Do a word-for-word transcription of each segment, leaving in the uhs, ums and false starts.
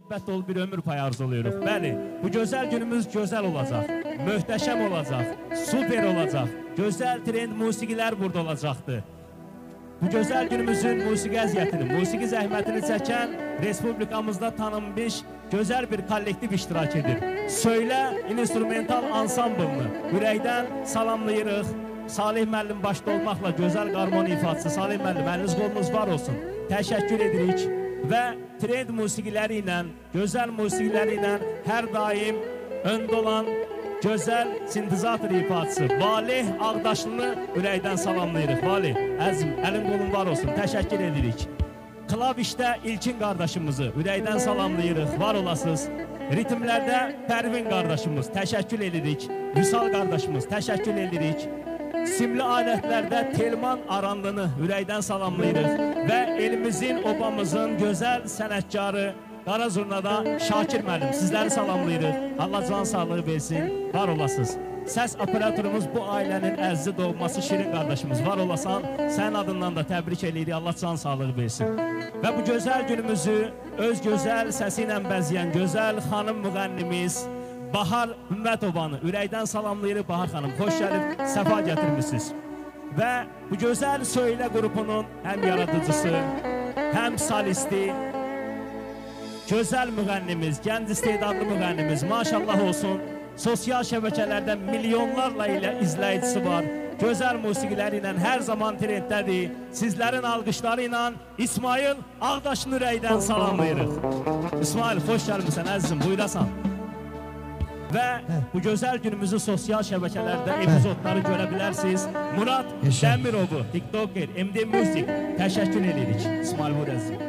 mühibbət dolu bir ömür payı arzuluyoruz. Bəli, bu gözəl günümüz gözəl olacaq, möhtəşəm olacaq, super olacaq, gözəl trend musiqilər burada olacaqdır. Bu gözəl günümüzün musiqi əziyyətini, musiqi zəhmətini çəkən Respublikamızda tanınmış gözəl bir kollektiv iştirak edir. Söylə instrumental ansamblını ürəkdən salamlayırıq. Salih müəllim başda olmaqla gözəl qarmoni ifaçısı Salih müəllim, əliniz qolunuz var olsun. Təşəkkür edirik və trend musiqiləri ilə, gözəl musiqiləri ilə hər daim öndə olan gözəl sintezator ifaçısı Valih Ağdaşlını ürəkdən salamlayırıq. Valih, əzim, əlin qolun var olsun, təşəkkür edirik. Klavişdə İlkin qardaşımızı ürəkdən salamlayırıq, var olasınız. Ritmlərdə Pərvin qardaşımız, təşəkkür edirik. Vüsal qardaşımız, təşəkkür edirik. Simli alətlərdə Telman Aranlını ürəkdən salamlayırıq və elimizin, obamızın gözəl sənətkarı Qara Zurnada Şakir müəllim, sizləri salamlayırıq. Allah can sağlığı versin, var olasınız. Səs operatorumuz bu ailənin əzizi doğması Şirin qardaşımız, var olasan, sənin adından da təbrik edirik, Allah can sağlığı versin. Və bu gözəl günümüzü öz gözəl səsi ilə bəzəyən gözəl xanım müğənnimiz Bahar Ümmətovanı ürəkdən salamlayırıq. Bahar xanım, xoş gəlib, səfa gətirmişsiniz. Və bu gözəl Söylə qrupunun həm yaradıcısı, həm solisti, gözəl müğənnimiz, gənc istedadlı müğənnimiz, maşallah olsun, sosial şəbəkələrdə milyonlarla ilə izləyicisi var. Gözəl musiqiləri ilə hər zaman trenddədir. Sizlərin alqışları ilə İsmail Ağdaşın ürəkdən salamlayırıq. İsmail, xoş gəlmişsən, əzizim, buyurasan. Və bu gözəl günümüzü sosial şəbəkələrdə epizodları görə bilərsiniz. Murad Dəmirovu, TikToker, M D Music, təşəkkür edirik. İsmail, buyur əzizim.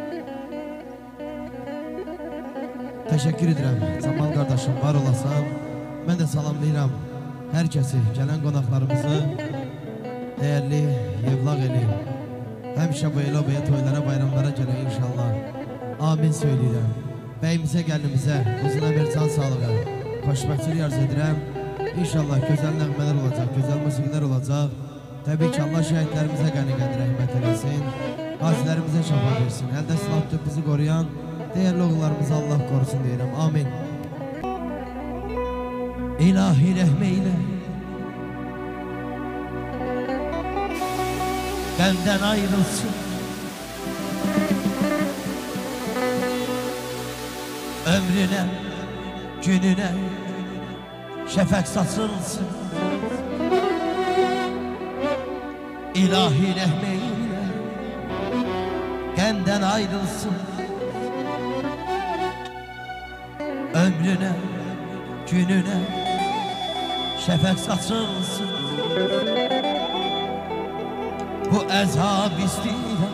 Təşəkkür edirəm, Camal qardaşım, var olasan. Mən də salamlayıram hər kəsi, gələn qonaqlarımızı, dəyərli Yevlaq eli. Həmişə bu elə bəyə toylara, bayramlara gələk inşallah. Amin söyləyirəm. Bəyimizə, gəlinimizə, uzun əmir can sağlığı, xoşbəxtçilik arz edirəm. İnşallah gözəl nəğmələr olacaq, gözəl musiqilər olacaq. Təbii ki, Allah şəhidlərimizə qəni-qədir rəhmət eləsin, qazilərimizə şəfa versin, əldə silah tutub bizi qoruyan değerli oğullarımızı Allah korusun deyirəm. Amin. İlahi rəhmeyle benden ayrılsın, ömrüne, gününe şəfəq saçılsın. İlahi rəhmeyle benden ayrılsın, ömrüne, gününe şəfəq saçılsın. Bu əzab istəyirəm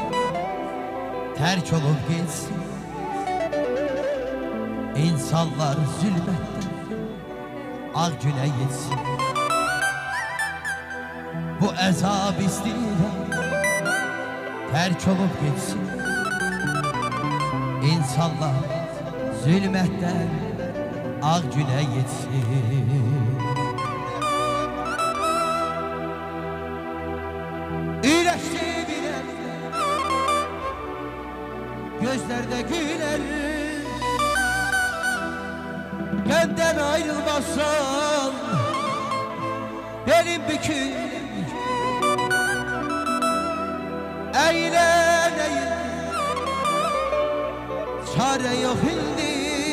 tərk olub geçsin. İnsanlar zülmətdən ağ günə yetsin. Bu əzab istəyirəm tərk olub geçsin. İnsanlar zülmətdən ağ günə yetsin. İyiləşdi bilən gözlərdə gülər, məndən ayrılmazsan benim bükür. Eylən eylən çare yok indi.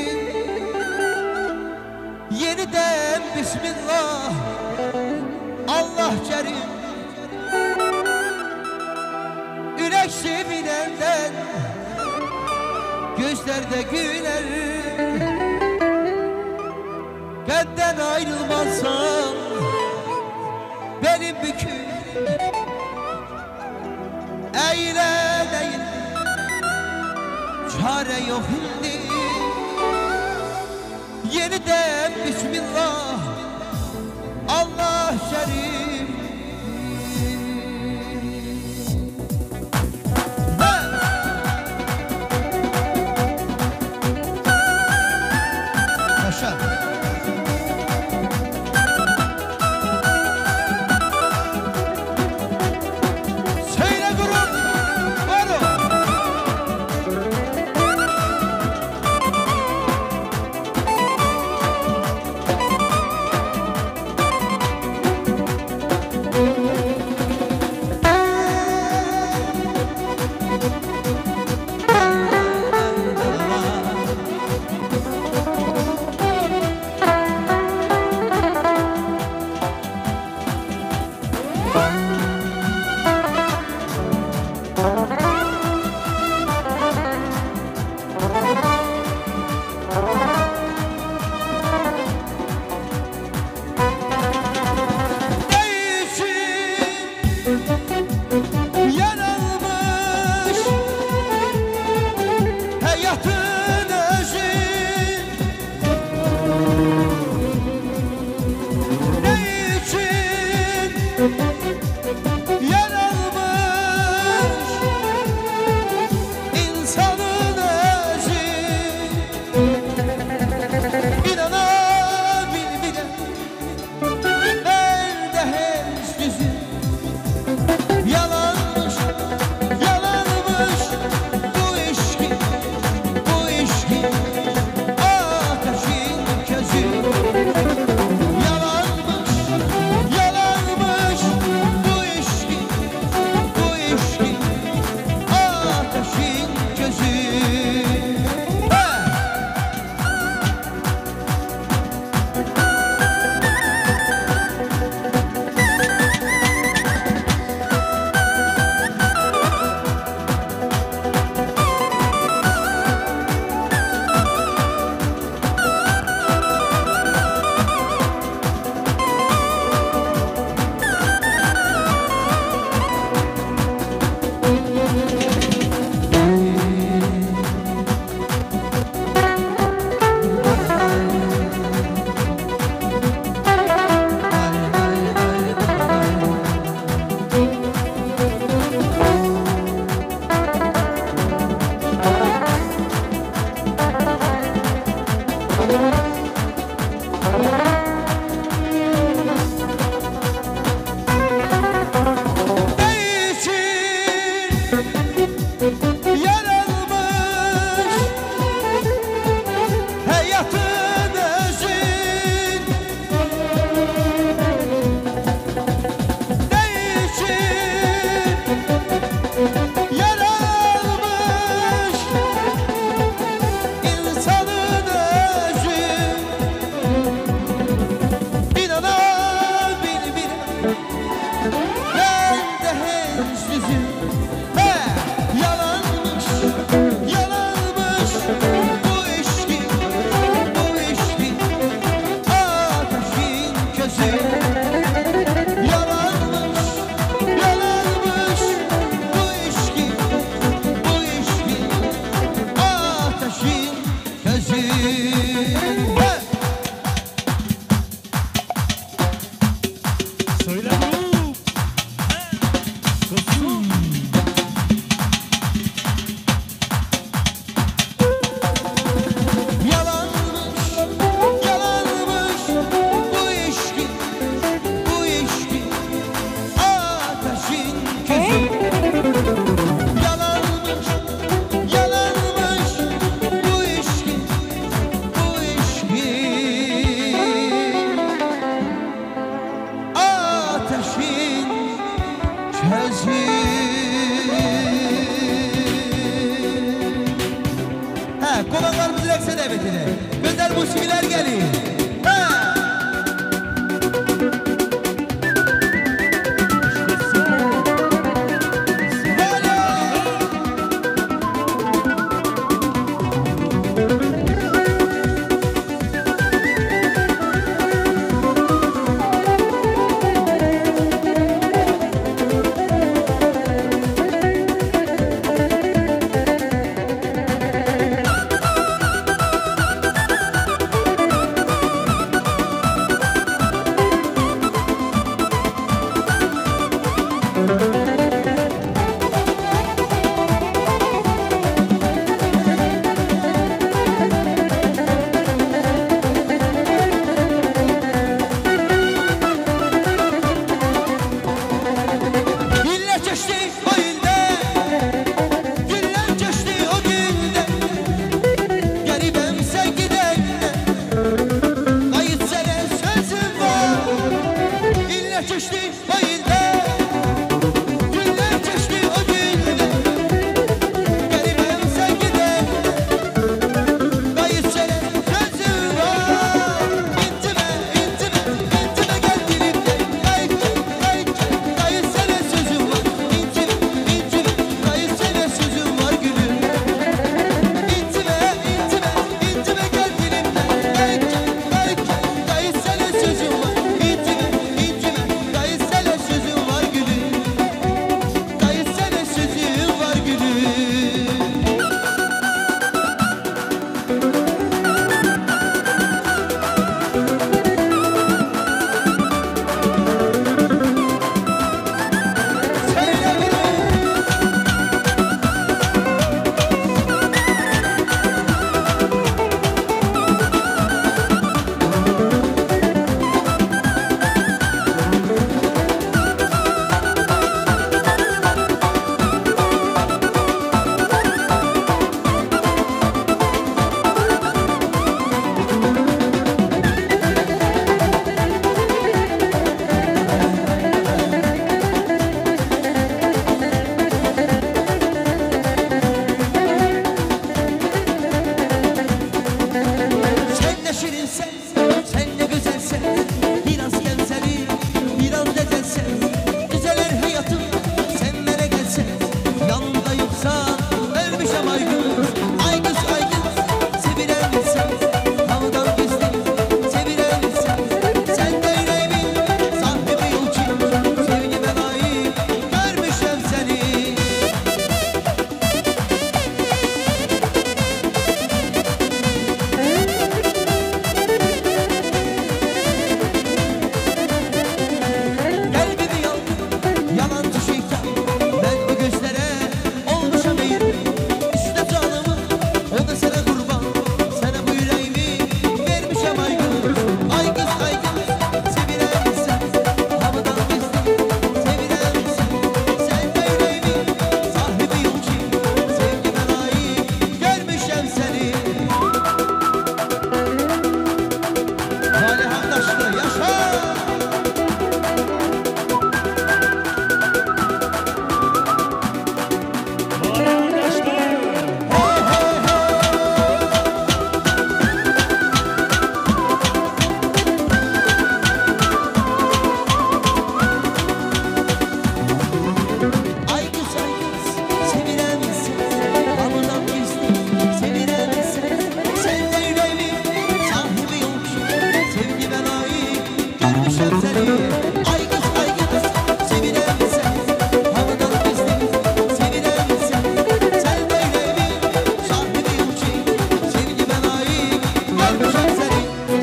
Yeniden Bismillah, Allah kerim. Ürek sevinenden gözlerde güler, benden ayrılmazsan benim bükür. Eylən eylən çare yok indi. Yeniden Bismillah, Allah şerif. Yaşa. Söyle grup, var o. Kayıt sene sözüm var. İlle geçti bayıldı. Günler geçti o günde. Gelmem sen gider. Kayıt sene sözüm var. İntime, intime, intime gel dilimde. Kayıt, kayıt, kayıt sene sözüm var. İntime, intime, kayıt sene sözüm var gülüm. İntime, intime, intime gel dilimde. Kayıt, kayıt, kayıt sene sözüm var. İntime, intime, kayıt sene sözüm var gülüm. Kayıt sene sözüm var gülüm. Sen ne şirinsen, sen ne güzelsen, biraz gemseli, biraz dezensen, güzeller hayatım, sen bana gelsen, yanımda yoksan, ölmüşem aygız, aygız aygız, sevilen bilsen, havdan gizli, sevilen bilsen, sen de yüreğimin sahibi yolcu, sevgime layık, görmüşem seni. Kalbimi yandı, yalancı şeytan. Ben o gözlere olmuşam eğri. İşte canımı, o da sana kurban. Sana bu yüreğimi vermişem aygız. Aygız aygız, sevilen misin? Havada gizli, sevilen misin? Sen de yüreğimin sahibi yolcu, sevgime layık, görmüşem seni. Salih Hamdaşlı, yaşa! Aygız aygız, sevilen misin? Havından gizli, sevilen misin? Sen de yüreğimin sahibi yolcu, sevgime layık, görmüşem seni. Aygız aygız, sevilen misin? Havından gizli, sevilen misin? Sen de yüreğimin sahibi yolcu, sevgime layık, görmüşem seni.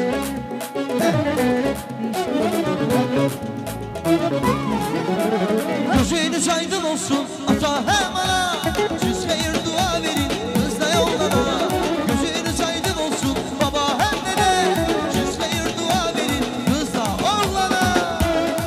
Gözünüz aydın olsun ata hem ana. Siz hayır dua verin kızla yollana. Gözünüz aydın olsun baba hem dede. Siz hayır dua verin kızla oğlana.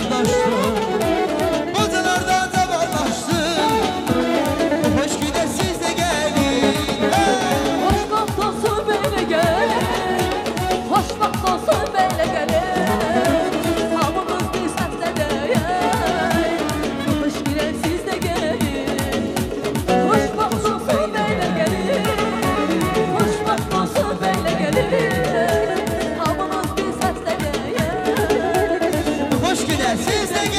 qardaşım Qocalardan cavanlaşdım Hoş güne siz de gelin Hoş vaxt olsun belə gəlin Hoş vaxt olsun belə gəlin Hamımız bir səslə deyək Hoş güne siz de gəlin Hoş vaxt olsun belə gəlin Hoş vaxt olsun belə gəlin Hamımız bir səslə deyək Hoş güne siz de gelin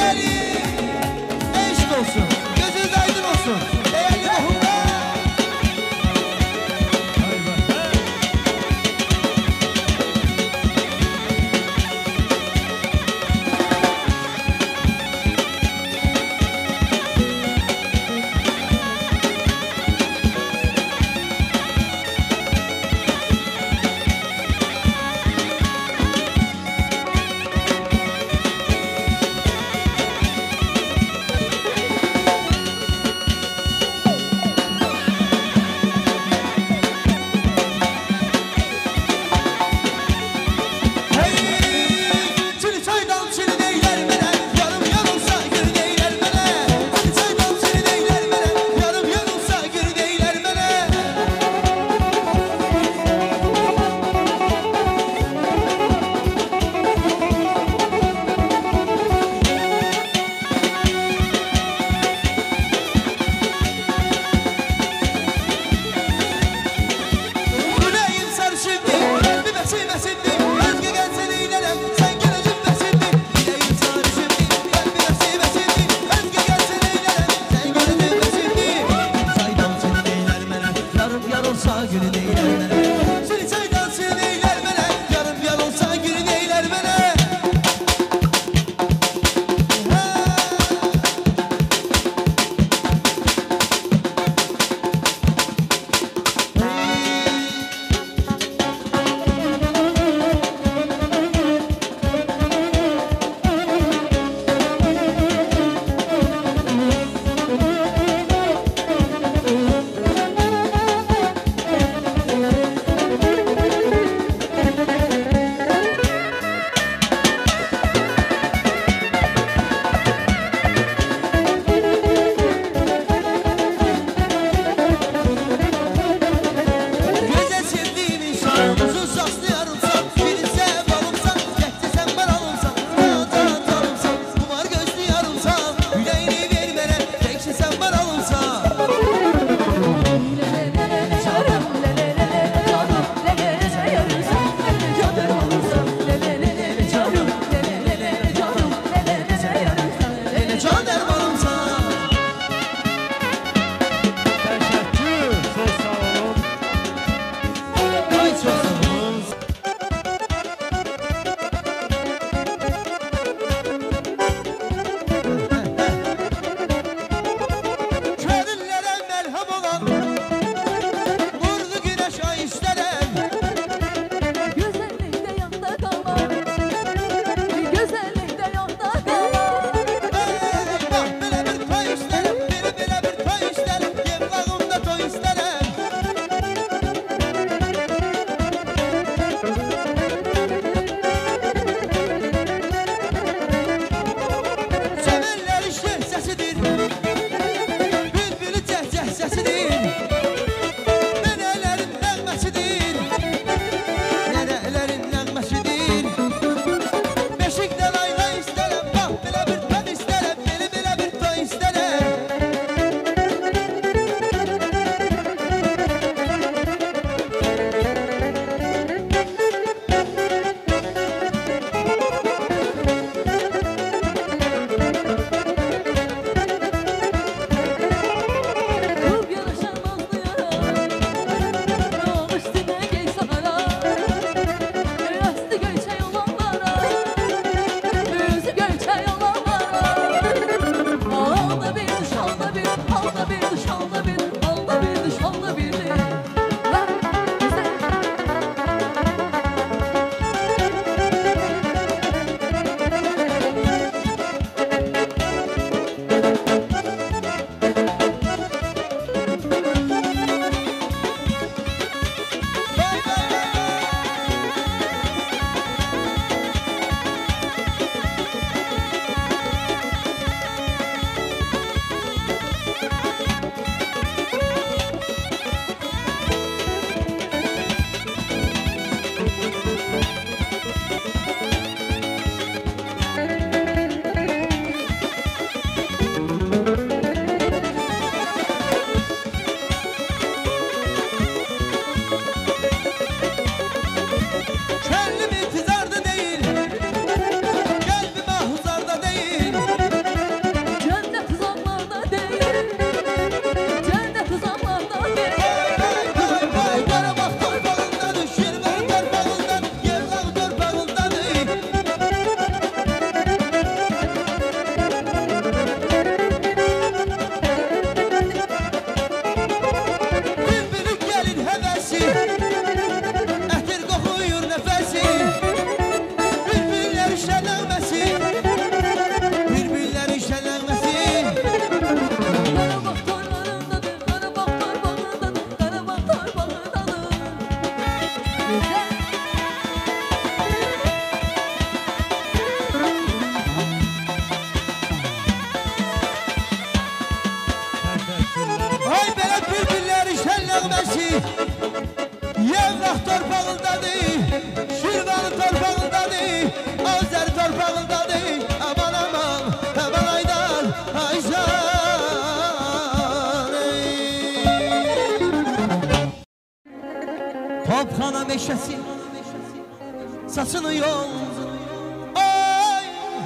meşəsi saçını yoldu. Ay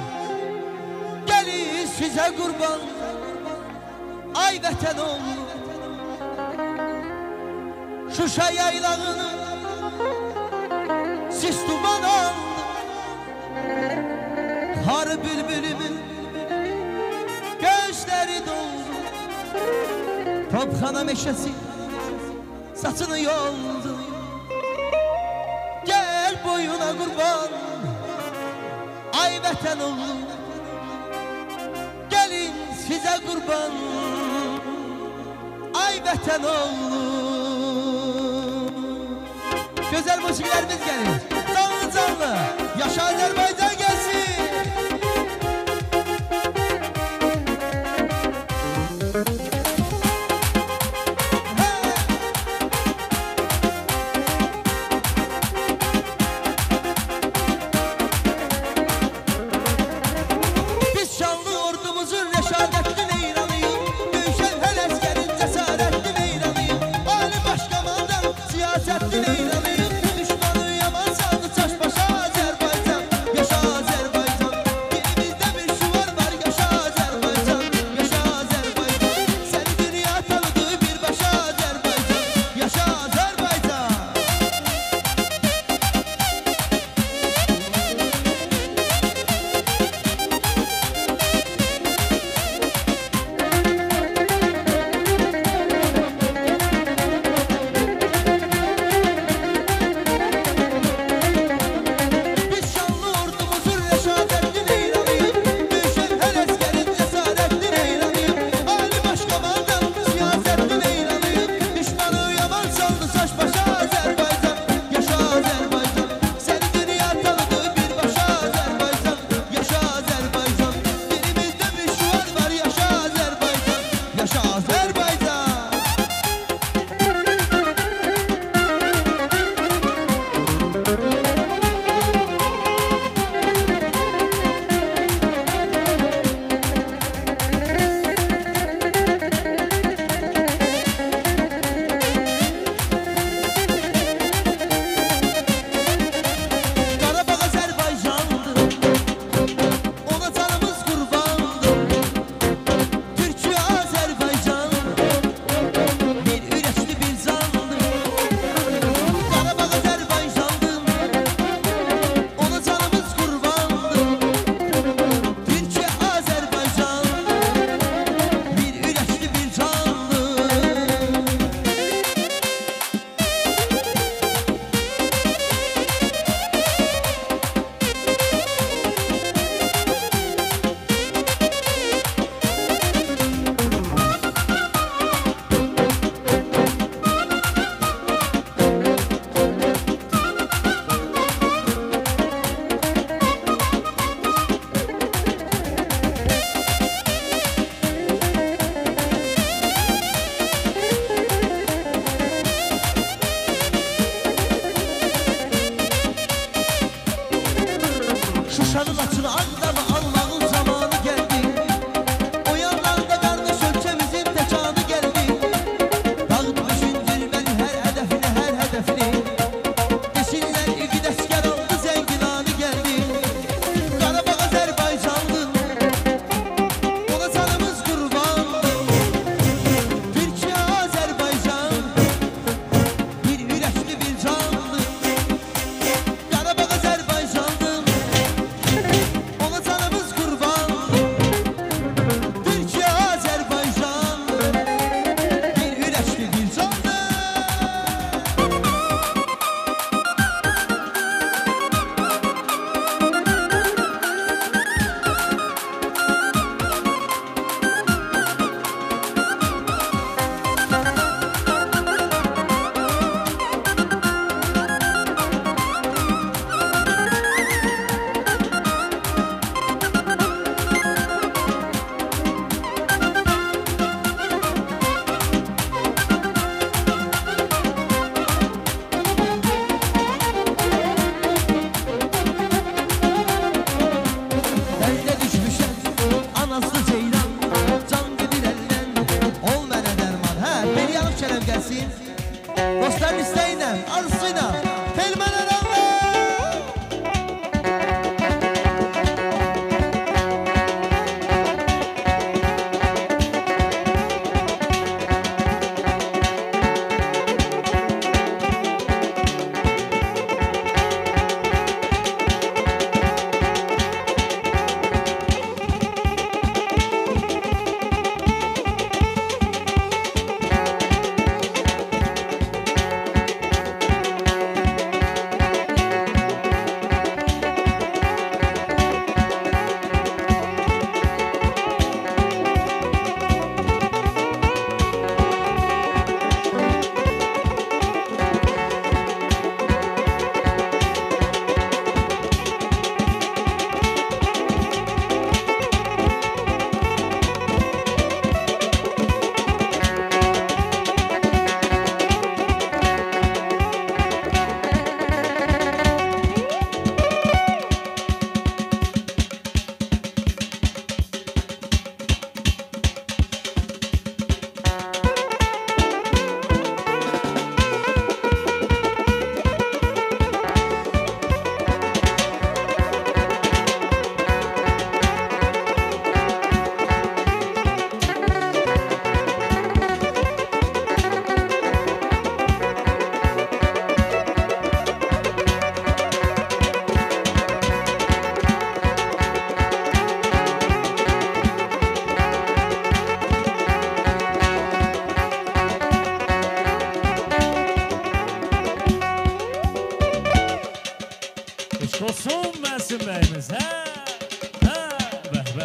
gəlir sizə qurban, ay vətən oğlu. Şuşa yaylağını sis duman aldı. Har bülbülümün gözleri doldu. Topxana meşəsi saçını yoldu. Gel boyuna kurban, ay vətən oğlu. Gelin size kurban, ay vətən oğlu. Güzel musikilerimiz gelir, canlı canlı. Yaşa Azerbaycan gelsin.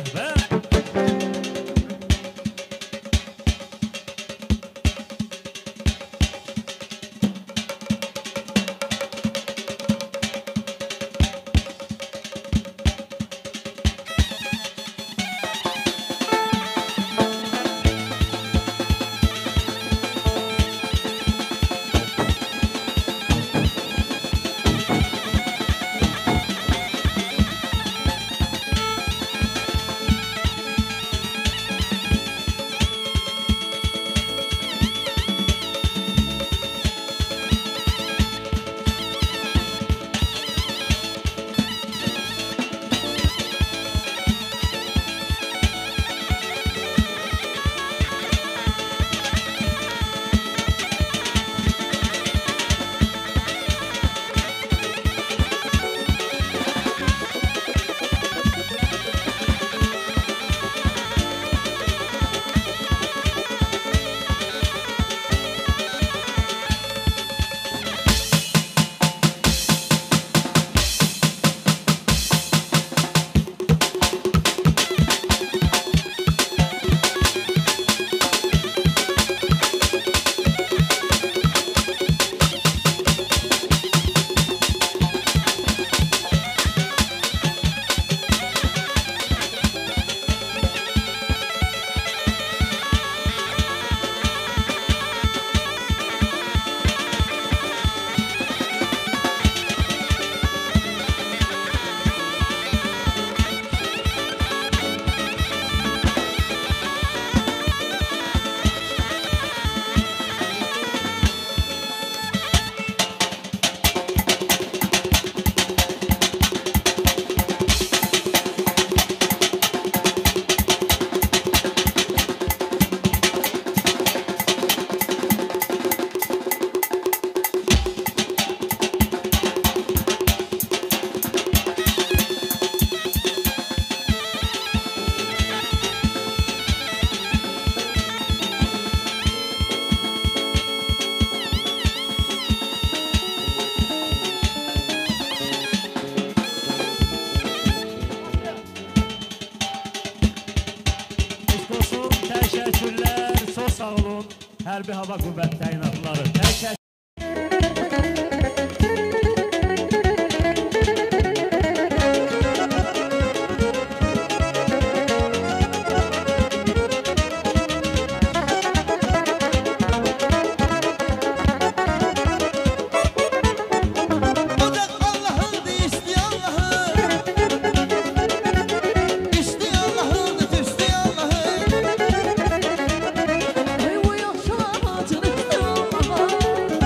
Və sağ olun, Hərbi Hava Qüvvət təyinatları. Təşəkkür. Ey bu yaşlar acını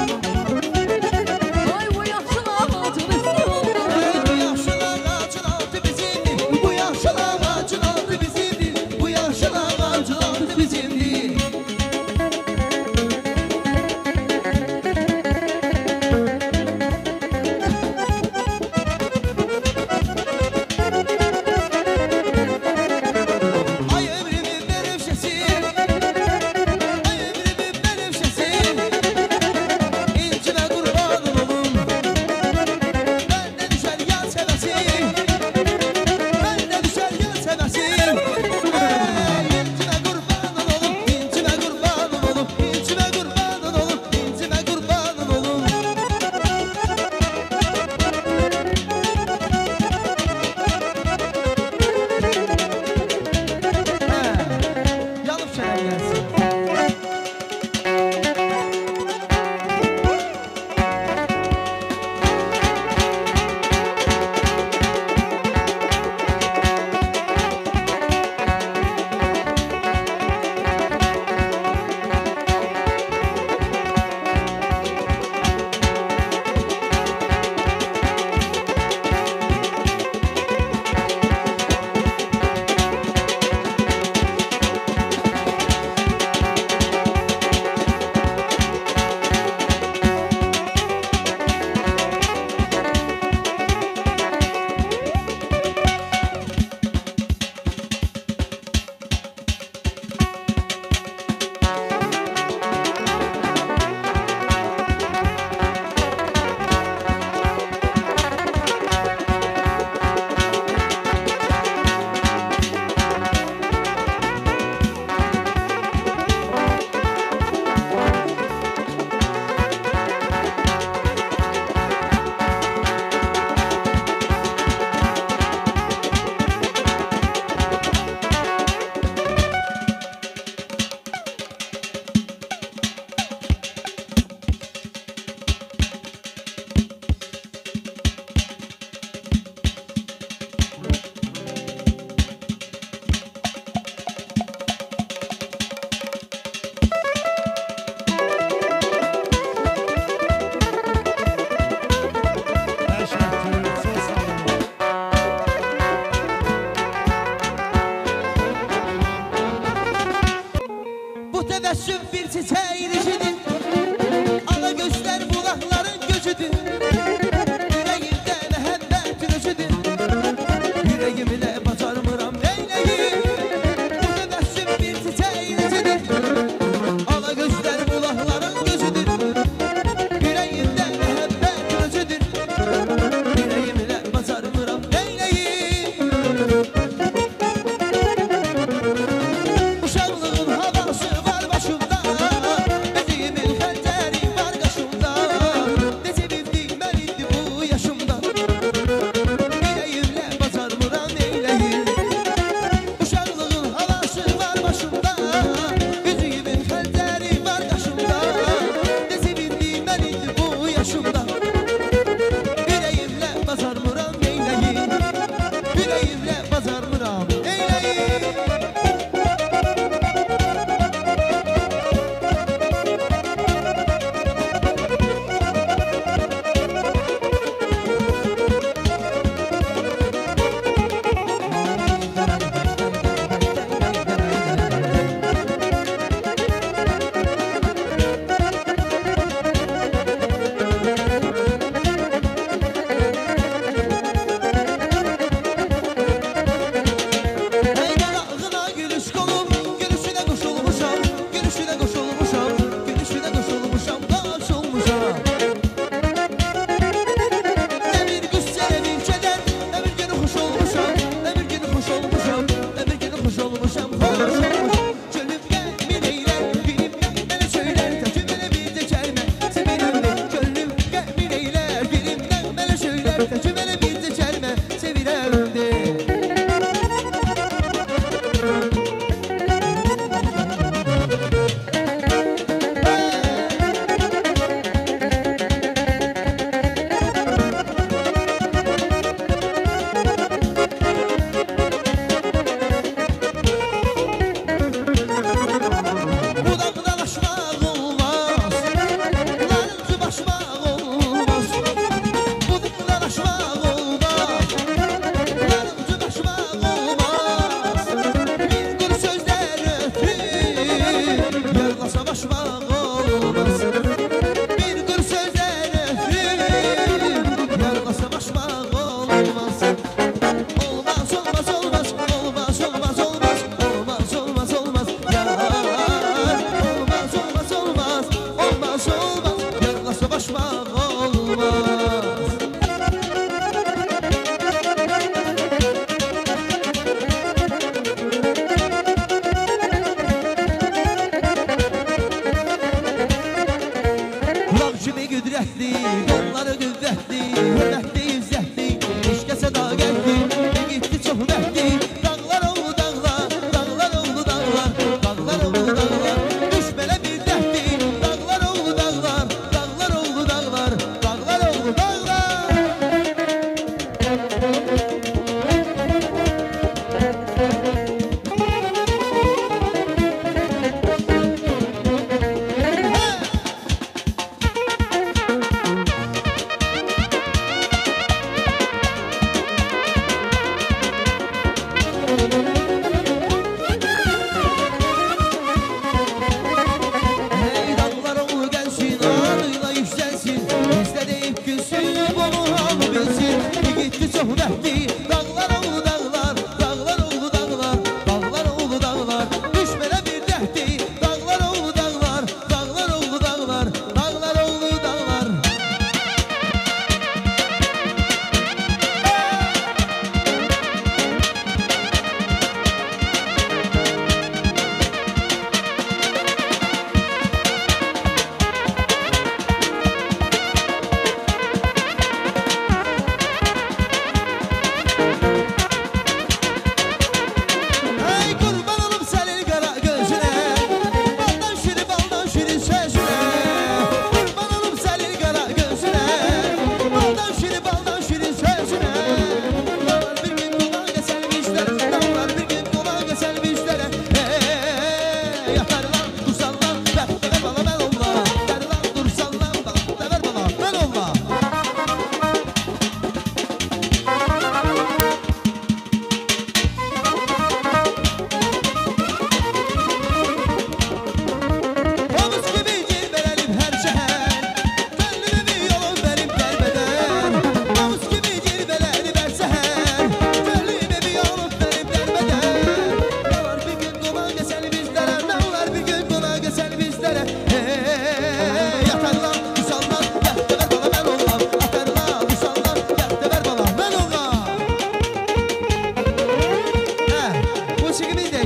təbəssüm bir çiçək dişidir. Ala gözlər bulaqların gözüdür. Ürəyimdə məhəbbət özüdür. Ürəyimlə bacarmıram neyləyim. Bu təbəssüm bir çiçək dişidir. Ala gözlər bulaqların gözüdür. Ürəyimdə məhəbbət özüdür. Ürəyimlə bacarmıram neyləyim. Uşaqlığın havası var başımda. Beziyimin xəncəri var qaşımda. Necə bildim mən indi bu yaşımda. Ürəyimlə bacarmıram neyləyim. Uşaqlığın havası var başımda. Beziyimin xəncəri var qaşımda. Necə bildim mən indi bu yaşımda. Ürəyimlə bacarmıram neyləyim. Ürəyimlə bacarmıram neyləyim. Ey dalağına gülüş kolum, gülüşüne koşulmuşam, gülüşüne koşulmuşam, gülüşüne koşulmuşam, koşulmuşam. Ne bir qüssə, ne bir kədər, ne bir günü xoş olmuşam, ne bir günü xoş olmuşam, ne bir günü xoş olmuşam, xoş olmuşam. Gönlüm qəmin eylər, birimdən mənə söylər, təküm mənə bir də kəlmə, sevirəmdi. Gönlüm qəmin eylər, birimdən mənə söylər, təküm mənə bir də kəlmə, sevirəmdi. Budaqdalaşmaq olmaz, narıncı başmaq olmaz. Budaqdalaşmaq olmaz, narıncı başmaq olmaz. Bir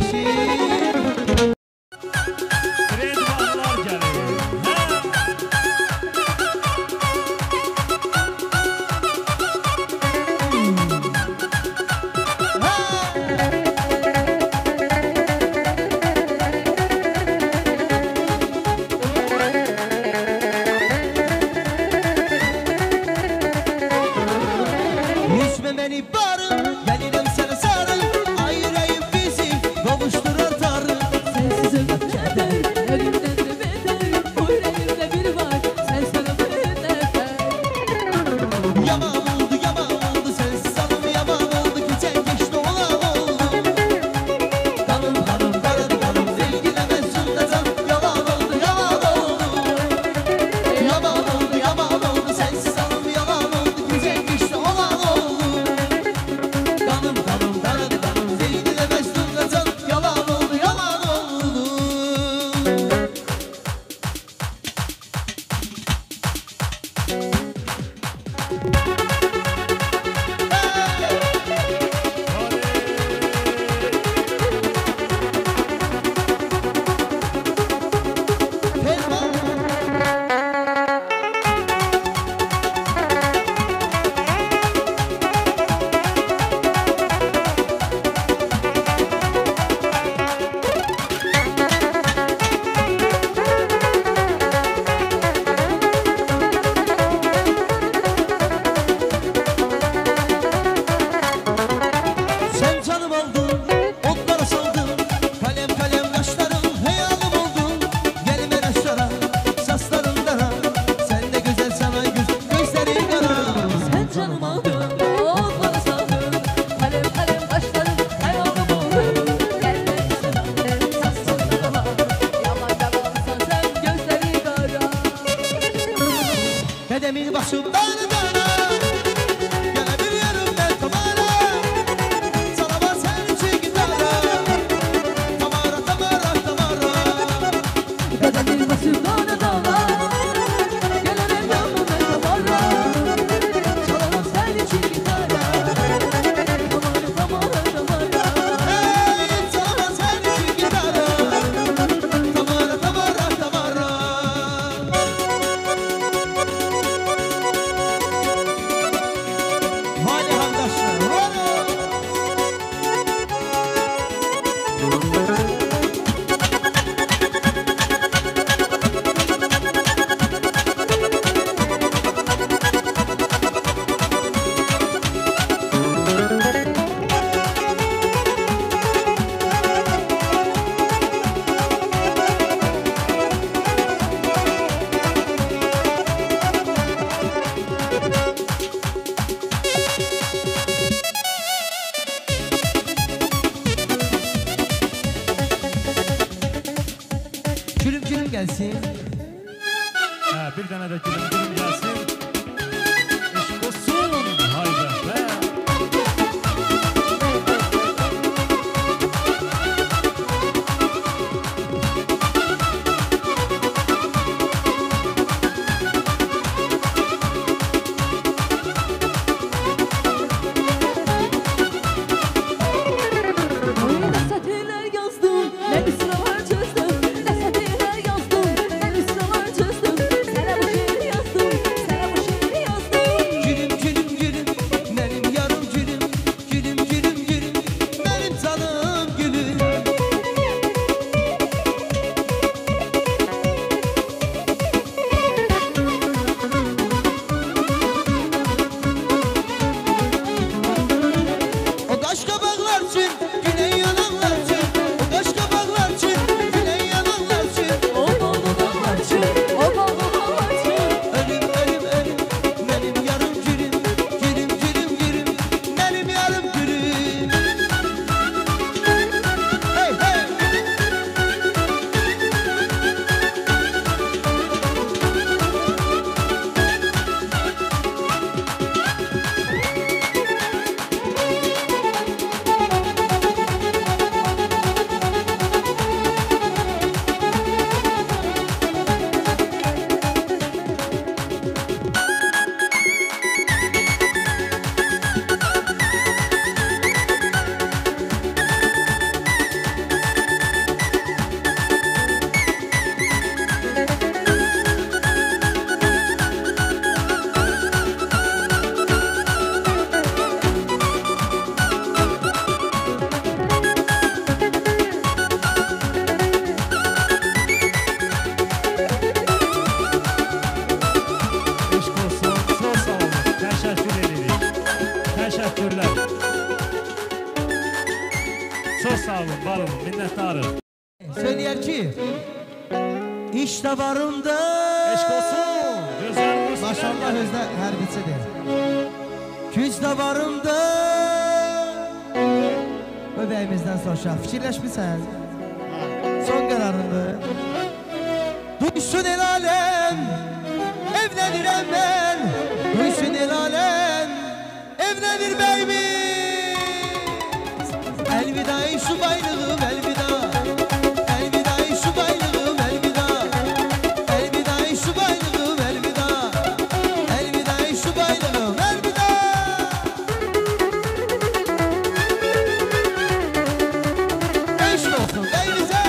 kardeşim. Trend bağlar gəlir. Hə? Üzme beni barım, gelirim sana sarım. Ayırayım bizi, kavuşturur tarım. Sensiz ölüm keder, ölümden de beter. Bu yüreğimde bir var, sen sarılır nefer. Yaman oldu, yaman oldu, sensiz alım yaman oldu. Geçen geçti olan oldu. Kanım kanım karın kanım, zenginemez sundacan. Yalan oldu, yalan oldu. Yaman oldu, yaman oldu, sensiz alım yalan oldu. Geçen geçti olan oldu. Kanım kanım karın kanım, zenginemez sundacan. Yalan oldu, yalan oldu. Pelvan. Sen canım oldun, otlara saldın. Kalem kalem yaşlarım, heyalim oldun. Gelme yaşlara, saslarım dara. Sen de güzel sana göz, gözlerin kara. Sen canım aldın, onları saldın. Kalem kalem kaşların, hayalim oldun. Gelme sana, saçlarına daha. Yalan yalansan sen gözleri kara. Kademin başımdan dara. Gelebiliyorum ben Tamara. Sana var sen için gitara. Tamara, Tamara, Tamara. Kademin başımdan dağlar. Gelemem yanına yamara. Çalamam sen için gitara. Tamara tamara tamara. Hey, sana var sen için gitara. Tamara, Tamara, Tamara. Hadi arkadaşlar, hadi. Gülüm gülüm gelsin. Hə, bir dənə də gülüm gülüm gəlsin. Eşq olsun. Hayda. Hə. Ne satırlar yazdım, ne mısralar çözdüm. Ne satırlar yazdım, ne mısralar çözdüm. Sana bu şiiri yazdım, sana bu şiiri yazdım. Gülüm gülüm gülüm, benim Var olun, minnettarım. Söyleyer ki İşte varımda Eşk olsun, güzel musikiler Maşallah gelir. özde her bitsedir Küzde varımda Öbəyimizden sonra fikirləşmirsən Son kararındır Duysun el alem Evlenirəm ben Duysun el alem Evlenir beyimiz Elvida ey şu baylığım elvida Elvida ey şu baylığım elvida Elvida ey şu baylığım elvida Elvida ey şu baylığım elvida Eşk olsun beyimize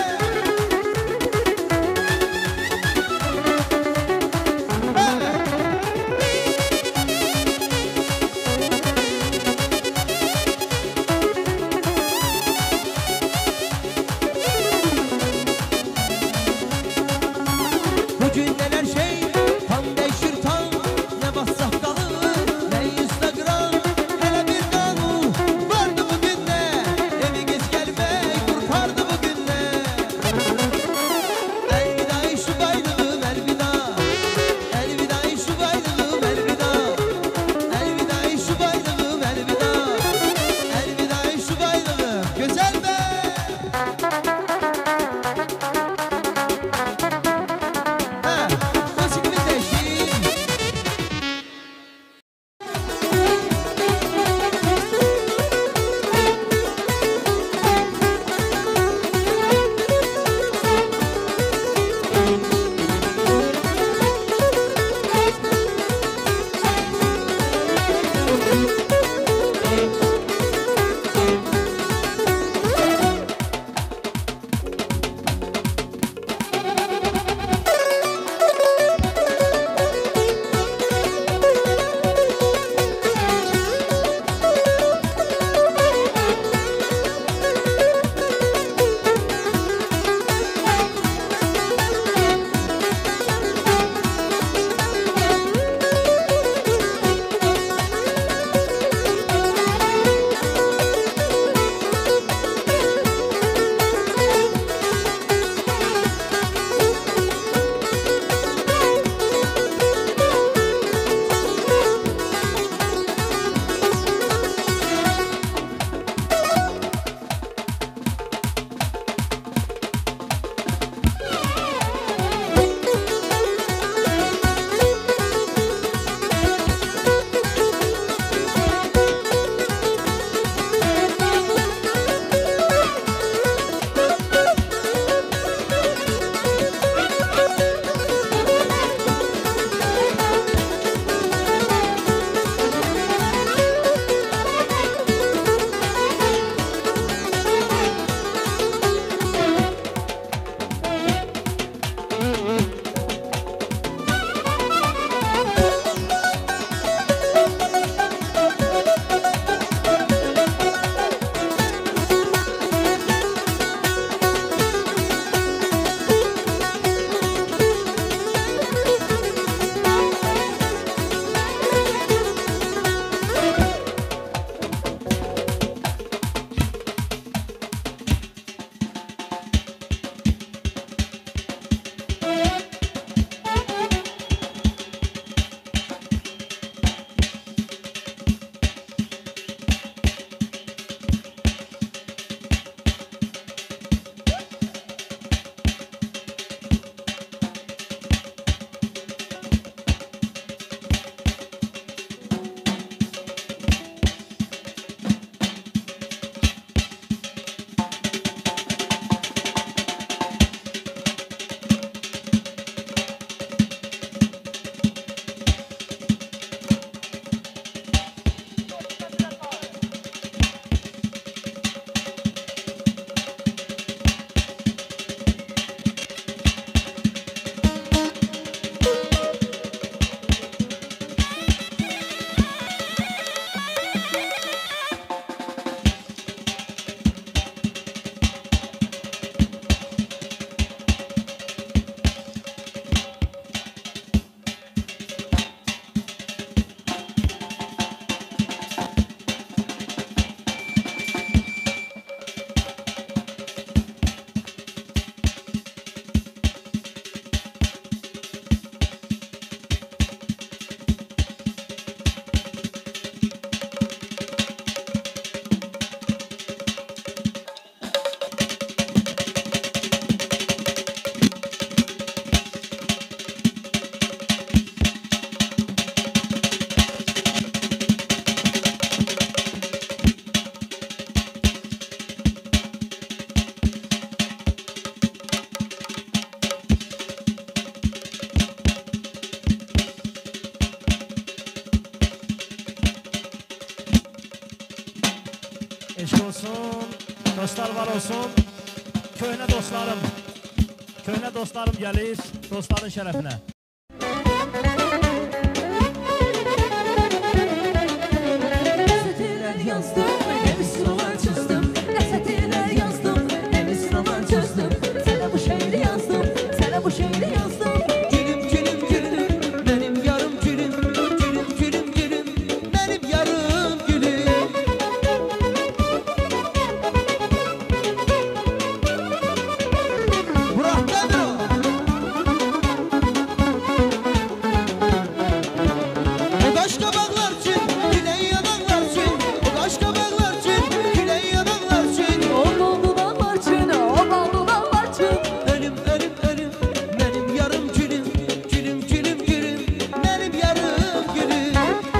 olsun, dostlar var olsun. Köhnə dostlarım, köhnə dostlarım gəlir, dostların şərəfinə. Gazeteler yazdım, hepsi roman çözdüm. Gazeteler yazdım, hepsi roman çözdüm. Sana bu şiiri yazdım, sana bu şiiri yazdım. Gülüm gülüm gülüm benim yarım gülüm. Gülüm gülüm gülüm benim yarım gülüm. Burak Demro. O kaş kabaklar için, gülen yanaklar için. O kaş kabaklar için, gülen yanaklar için. O kaldı dağlar için, o kaldı dağlar için. Ölüm ölüm ölüm benim yarım gülüm. Gülüm gülüm gülüm benim yarım gülüm.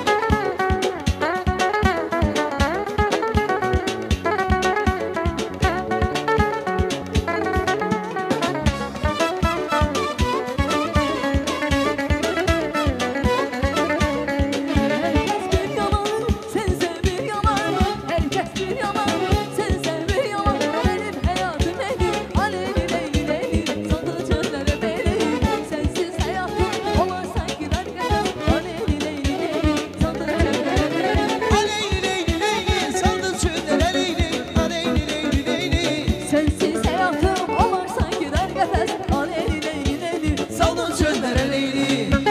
Herkes bir yalan, sense bir yalan. Herkes bir yalan, sense bir yalan. Benim hayatım nedir? Aleyli leyli leyli, sandığı çöllere beni. Sensiz hayatım olan sanki derken. Aleyli leyli leyli, sandığı çöllere beni. Aleyli leyli leyli sandın çöllere leyli. Aleyli leyli leyli Sensiz hayatım olan sanki derken. Aleyli leyli leyli, sandın çöllere leyli.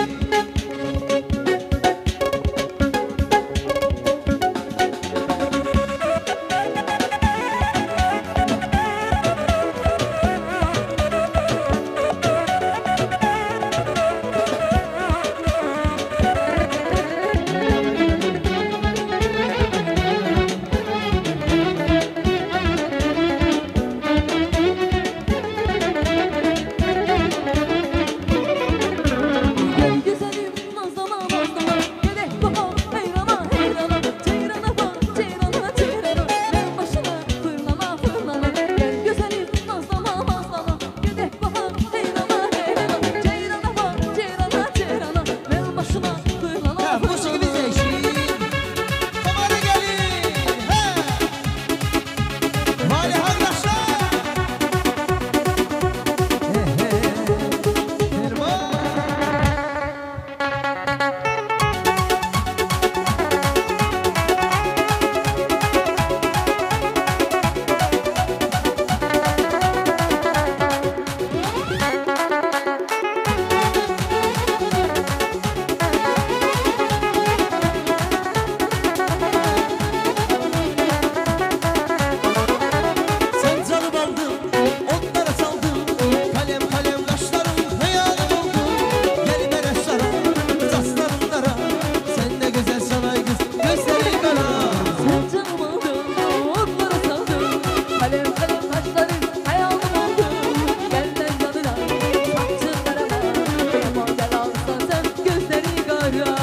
Gel güzelim nazlana nazlana. Gedek baha heyrana heyrana. Ceyrana bak ceyrana ceyrana. Ben başına fırlana fırlana. Gel güzelim nazlana nazlana. Gedek baha heyrana heyrana. Ceyrana bak ceyrana ceyrana. Ben başına fırlana Ha, fırlana. musiki bize eşlik. Kamara gelin. He. Vali arkadaşlar. He he. Ferman. Sen canım aldın, otlara saldın. Kalem kalem kaşların hayalım oldu. Gelme reşlara, saslarınlara. Sen de güzel sanay kız, gözlerin kara. Sen canım aldın, otlara saldın. Kalem kalem taşların hayalım oldu. Gelden yanına, saçınlara bak. Bir model alsan sen gözleri kara.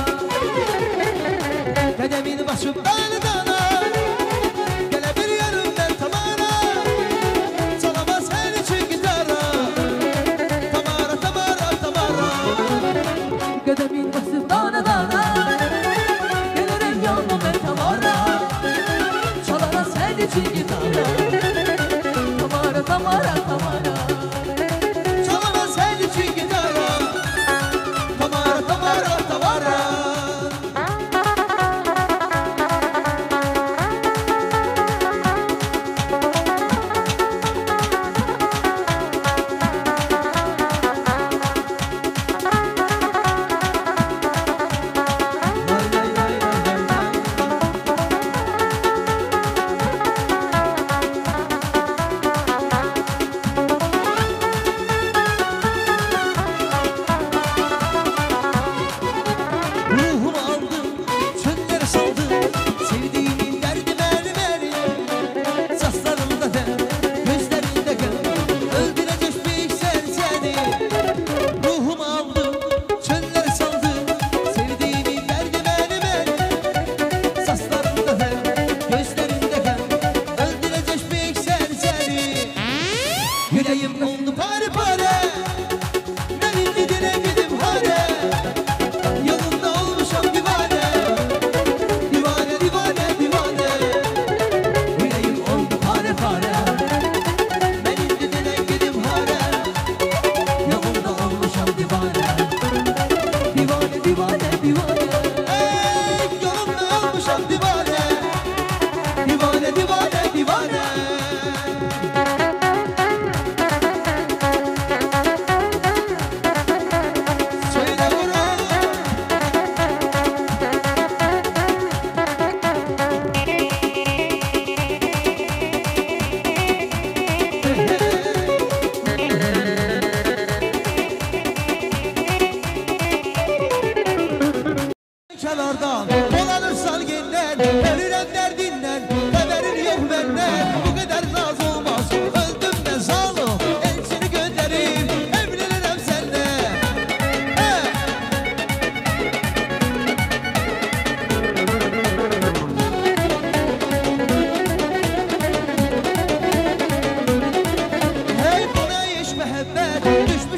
Kademin başı bana dana. Gelebilir yarımdan tamara. Çalamaz her için gitara. Tamara tamara tamara. Kademin bası dana dana. Gelirim yanına ben tamara. Çalara sen için gitara. Tamara tamara tamara. Çalamaz her için gitara. Tamara tamara tamara. Lay lay lay lay lay lay. Ruhumu aldın, çöllere saldın. Sevdiğimin derdi meri meri. Saslarında der, gözlerinde gel. Öldürecek bir sen seni. Ruhumu aldın, çöllere saldın. Sevdiğimin derdi meri meri. Saslarında der, gözlerinde gel. Öldürecek bir sen seni. Yüreğim oldu pare pare. Benim didine gidim hare. Yanında olmuşam divane. Divane divane divane. Yüreğim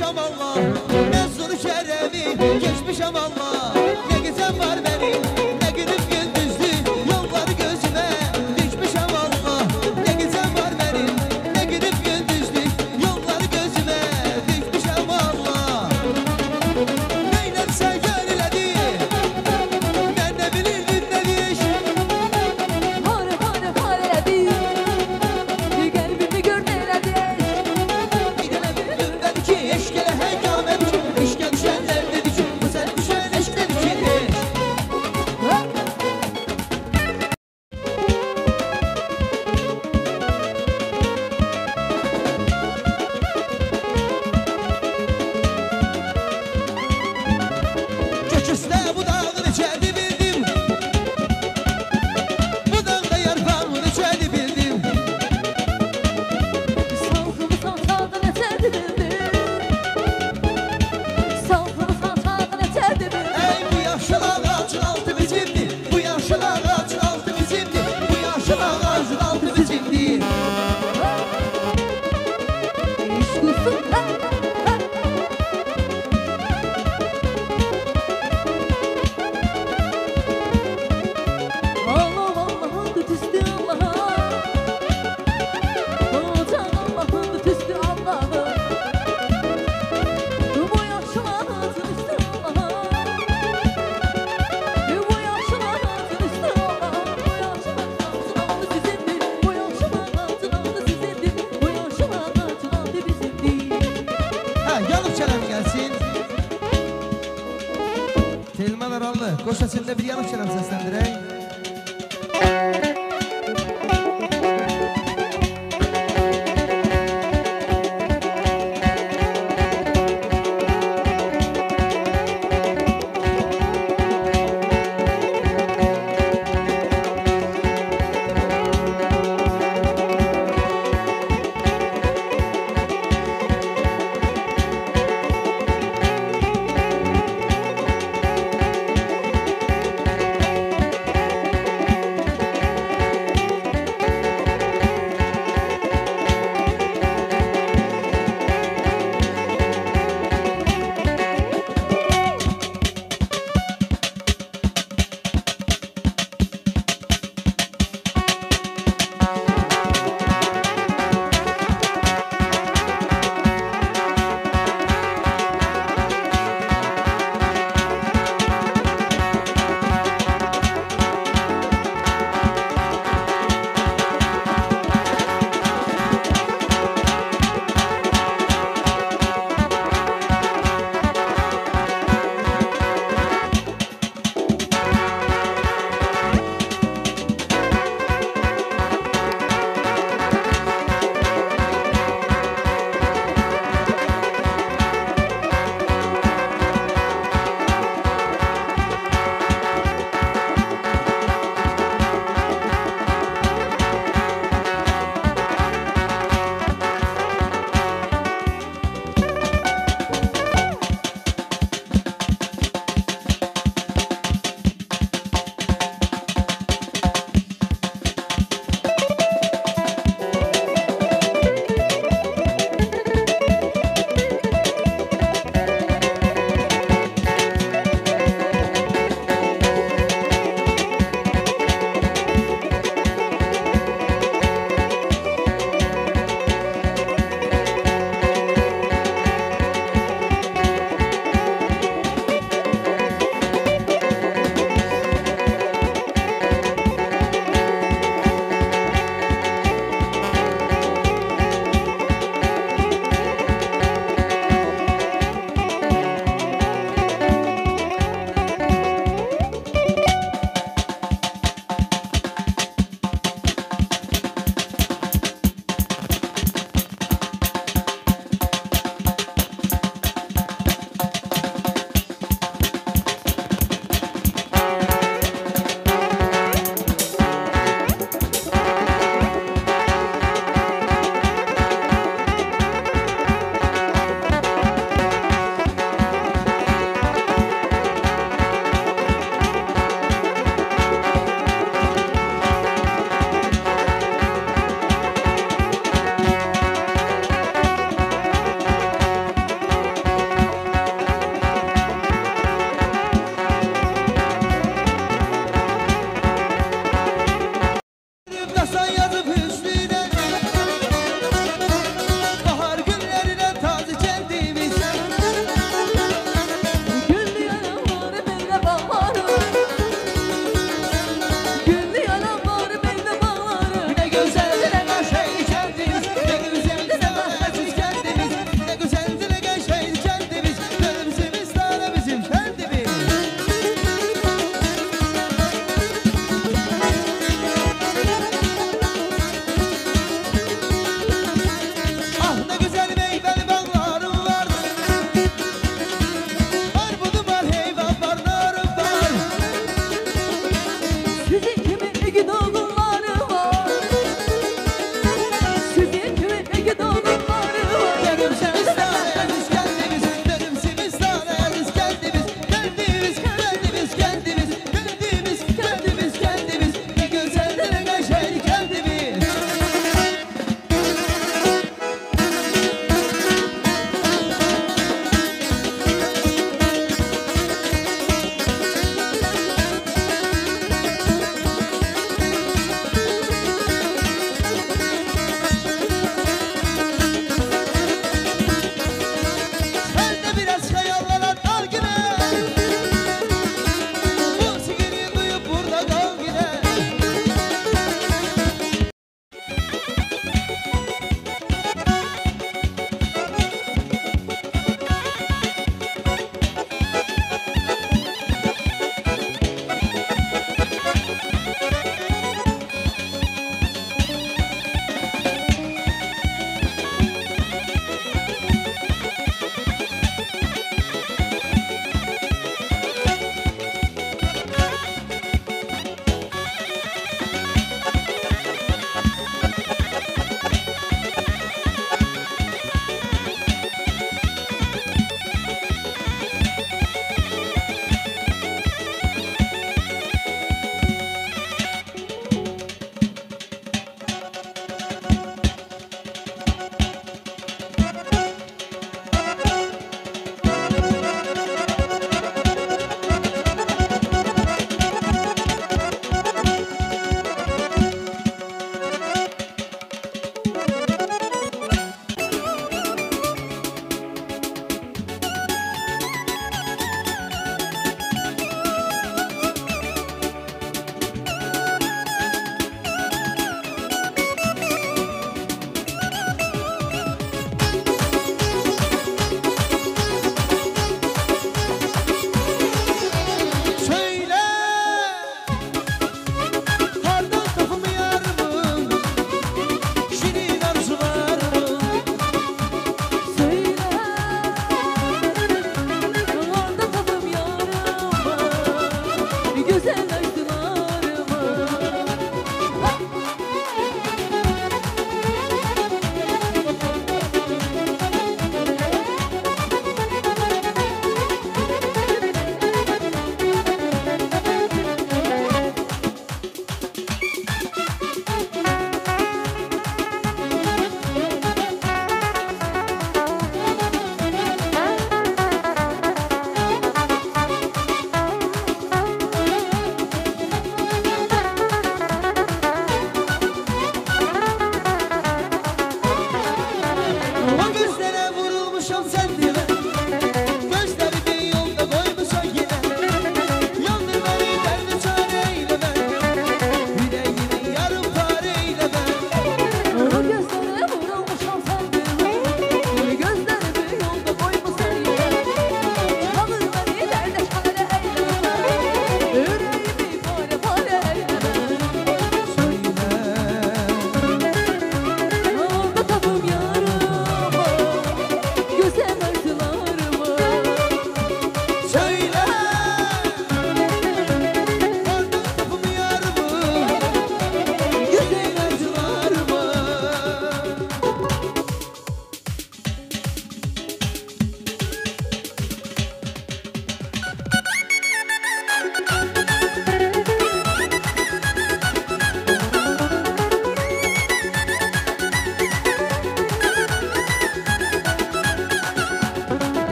geçmişəm Allah. Məzunu kərəmi geçmişəm Allah. Ne gecəm var benim, ne günüm gündüzdü. Yolları gözüme düşmüşəm Allah. Ne gecəm var benim, ne günüm gündüzdü. Yolları gözüme düşmüşəm Allah. Neynəmsə gör elədi, mən nə bilirdim nə iş. Hare hare hare elədi, qəlbimi gör nə elədi. Bir dənə bildim dedi ki, eşq elə həngamət ki, eşqə düşənlər dedi ki, bu sən düşən eşq dedi ki. Gök üstə bu dağın içədi bildim, bu dağda yarpağın içədi bildim. Salğımı salçağı nətərdi bildim, salğımı salçağı nətərdi bildim. Ey bu yaşıl ağacın altı bizimdir, bu yaşıl ağacın altı bizimdir, bu yaşıl ağacın altı bizimdir. İşq olsun, ha, ha. Allah Allah'ın tüstü Allah'a, Can Allah'ın tüstü Allah'a. Bu yaşların tüstü Allah'a, bu yaşların tüstü Allah'a. Bu yaşların altı sizindir, bu yaşların altı sizindir, bu yaşların altı bizimdir. Ha, yanıp çelem gelsin. Telman Arallı, koş sesinde bir yanıp çelem seslendireyim.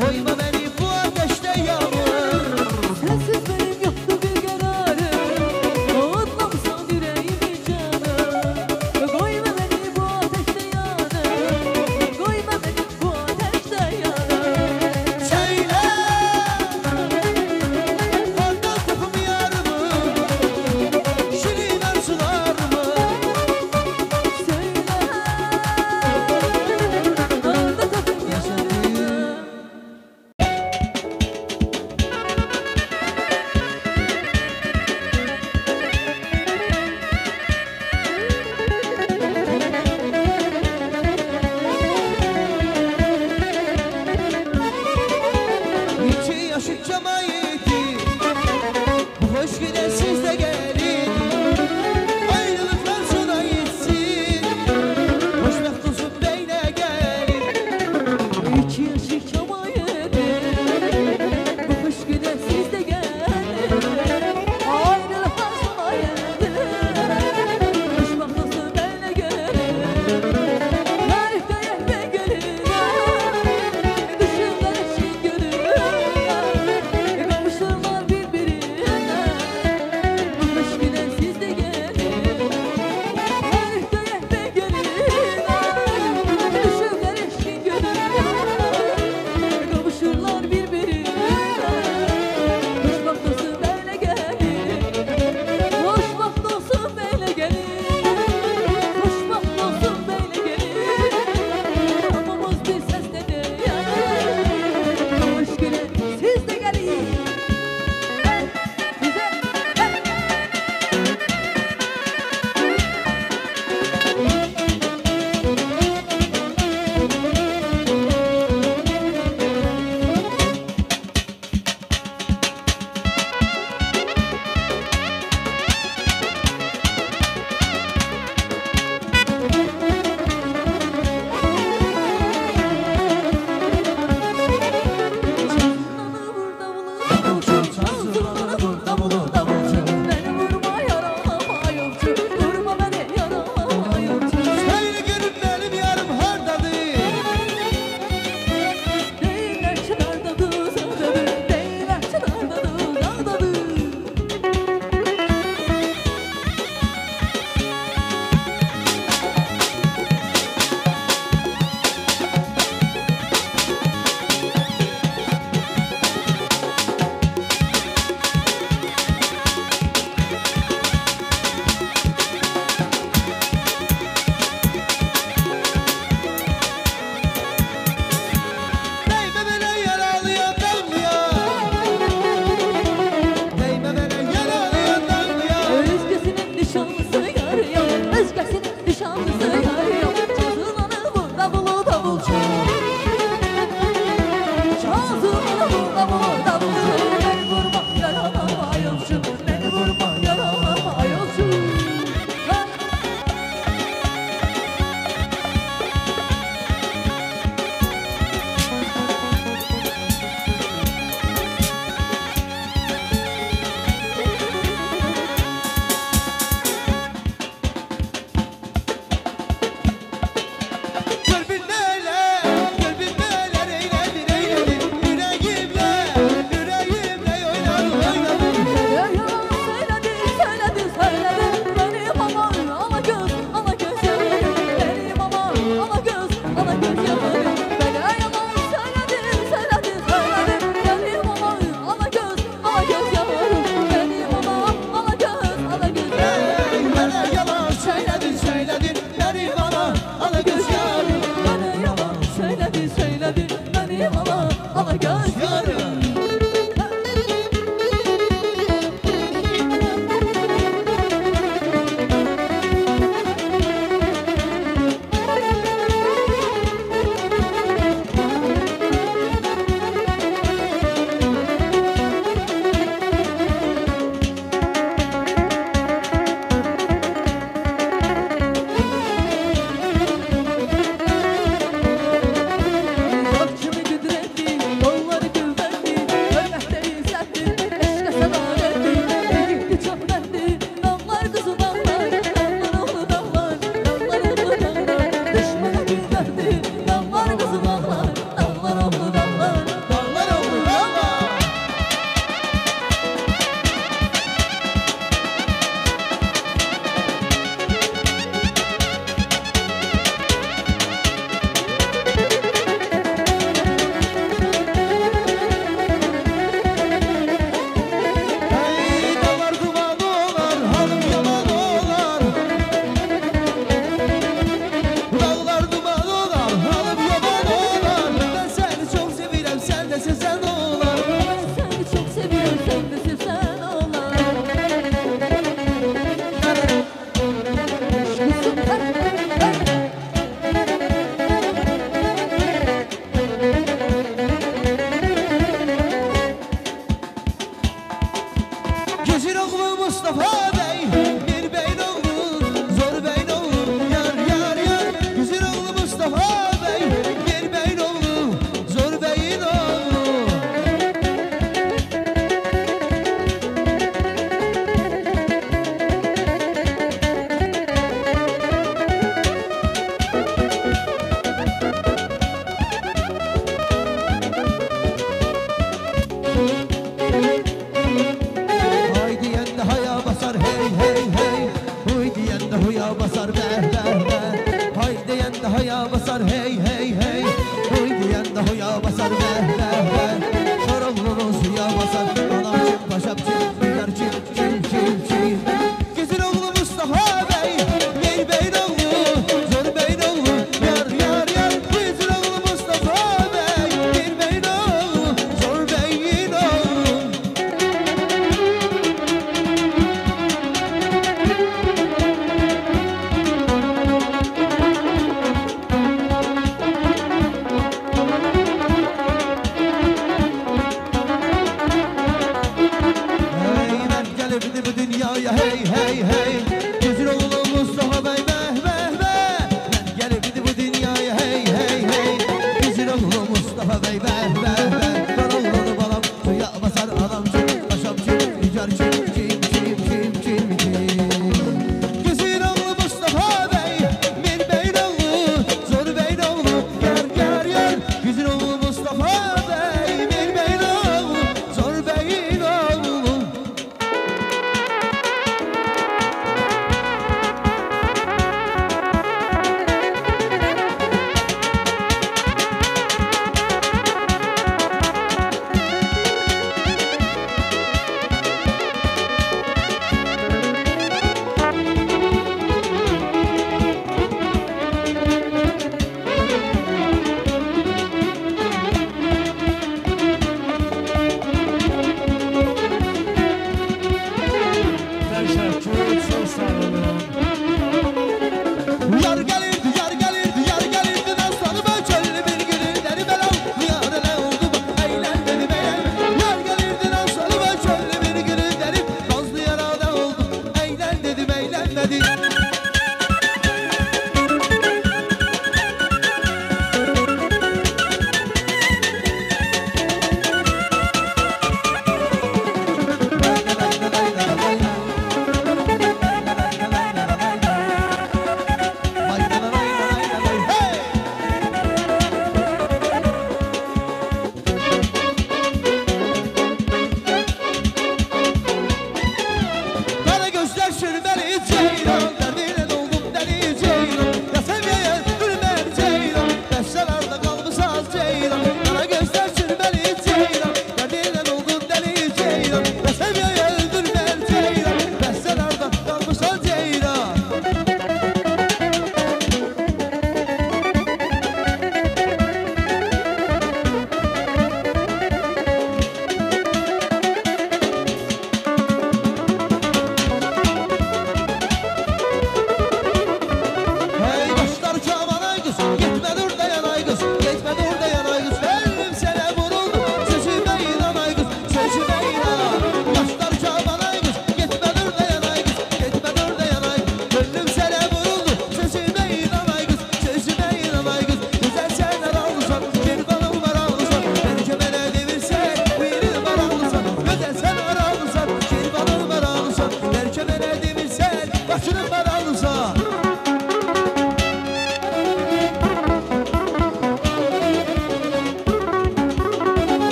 Koyma beni bu ateşte yağmur. Sensiz benim yoktu bir kararım, ağıtmamışsan yüreğimi canım. Koyma beni bu ateşte yanım, koyma beni bu ateşte yanım. Söyle Kardan topum yarımı, şirin arzular mı? Söyle, arda takım yaşarım. İki yaşık cemaati, bu hoş giden siz de gelin. Ayrılıklar sona gitsin, hoşbeht olsun beyne gelin. İki yaşık çamaydı, bu kış güne siz de gelin. Ayrılıklar sona erdi, kış bakması benle gelin. Tarifte yehve gönlüne, düşünler eşin gönlüne. Kavuşurlar birbirine, bu kış güne siz de gelin. Tarifte yehve gönlüne, düşünler eşin gönlüne. Kavuşurlar birbirine, hoş vakit olsun böyle gelin. Hoş vakit olsun böyle gelin. Hoş vakit olsun böyle gelin. Hamamız bir sesle de yanır. Hoş güne siz de gelin. Hey, güzel, hey. Çantanı vur davulu, çantanı vur davulu, davulcu. Beni vurma yaralama yolcu, vurma beni yaralama yolcu. Söyle gülüm benim yarım hardadır. Değiller çınarda dağdadır, değiller çınarda dağdadır. Değme bana yaralıya damlaya, değme bana yaralıya damlaya. Özgesinin nişanlısı yarıyor, özgesinin nişanlısı yarıyor. Çalsınanı vur davulu davulcu. Çalsınanı vur davulu davulcu. Beni vurma yaralama yolcu, beni vurma yaralama yolcu. Hey. Kalbin neler, kalbin neler eyledin eyledin. Yüreğimle, yüreğimle oynadın oynadın. Yalan söyledin, söyledin, söyledin. Benim aman ala göz, ala göz yarım. Benim aman ala göz, ala göz yarım. Bana yalan söyledin, söyledin, söyledin. Benim aman ala göz, ala göz yarım. Benim aman ala göz, ala göz yarım. Ey bana yalan söyledin söyledin, benim aman ala göz yarım. Bana yalan söyledin, söyledin. Benim aman ala göz yarım. Akçımı güdretli, kolları sevsen olar. Ben seni çok seviyorum, sen de sevsen olar. Kızım ben, ben. Güzin oğlu Mustafa Bey, bir beyin oğlu, zor beyin oğlu, yar yar yar. Güzin oğlu Mustafa Bey, bir beyin oğlu, zor beyin oğlu.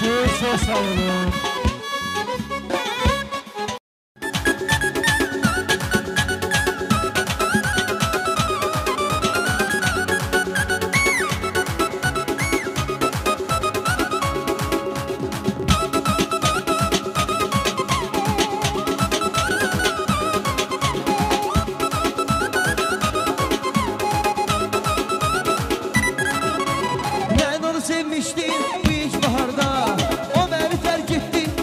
Çok çok sağ olun. Ben onu sevmiştim bu ilk baharda. O beni terk etti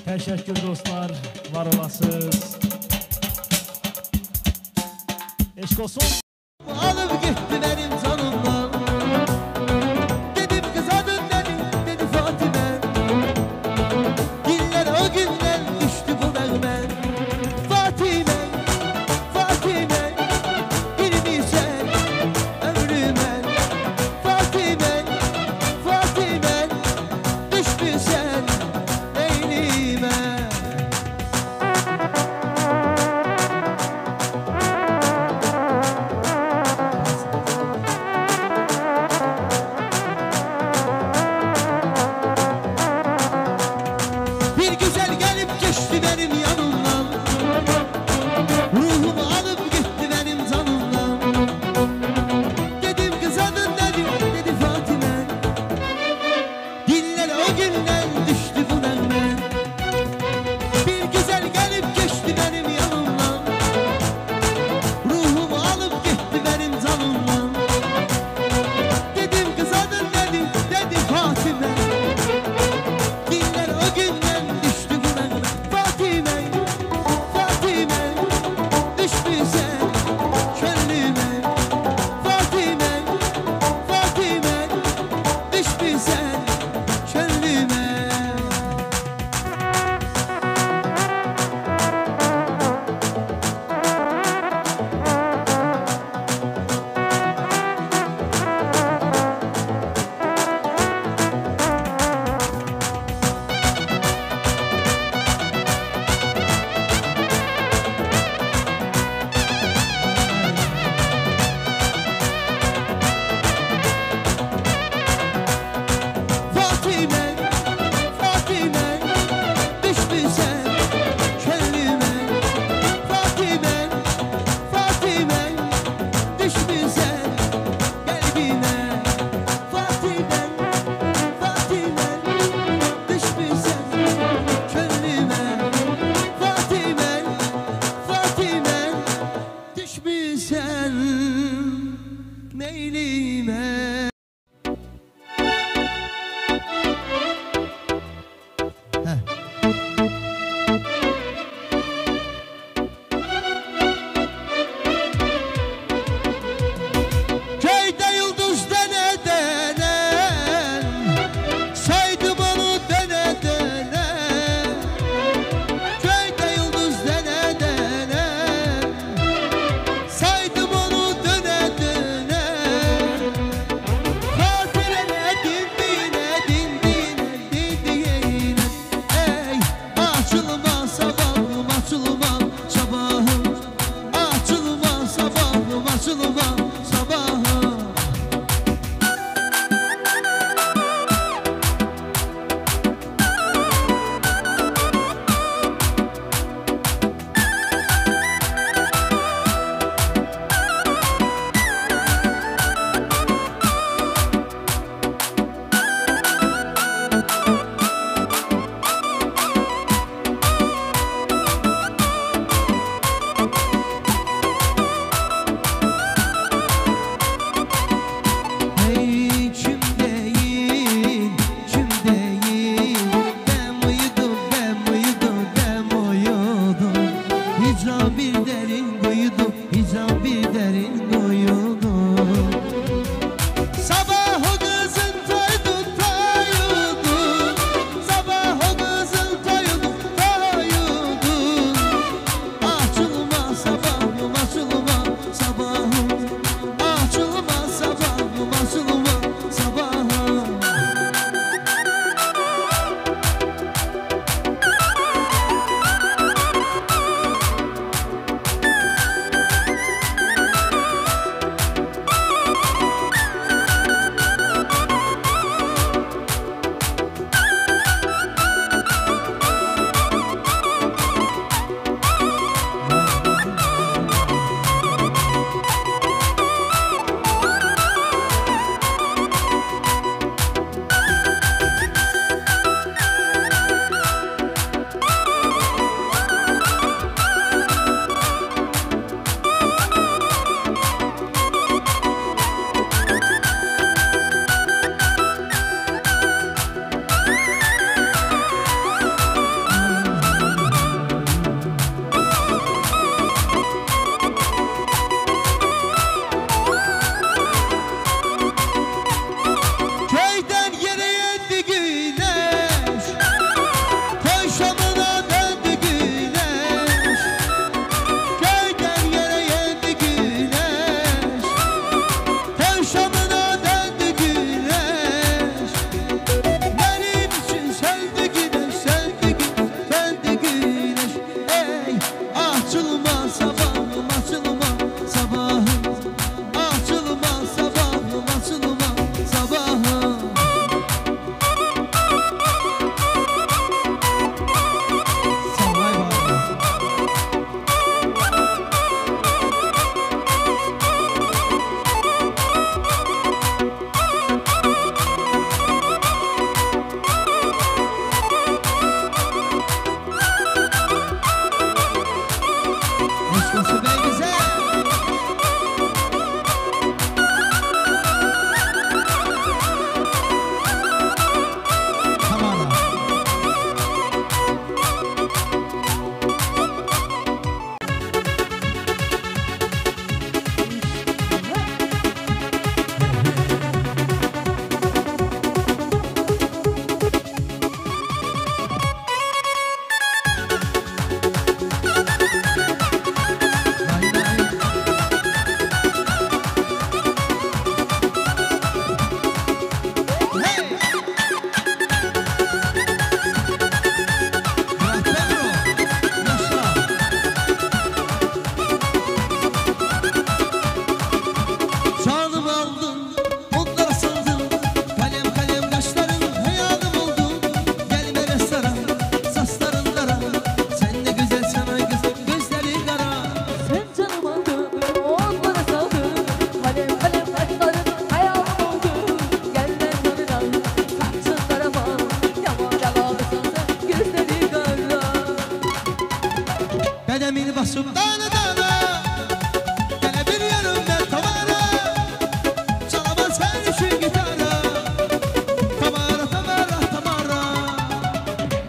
Teşekkür dostlar, var olasınız. Eşk olsun. Alıp gitti benim canımdan. Dedim kıza dön dedim, dedi Fatime. Günler o günler düştü bu nağme. Fatime, Fatime, girmi sen ömrüme. Fatime, Fatime, düştü sen beynime.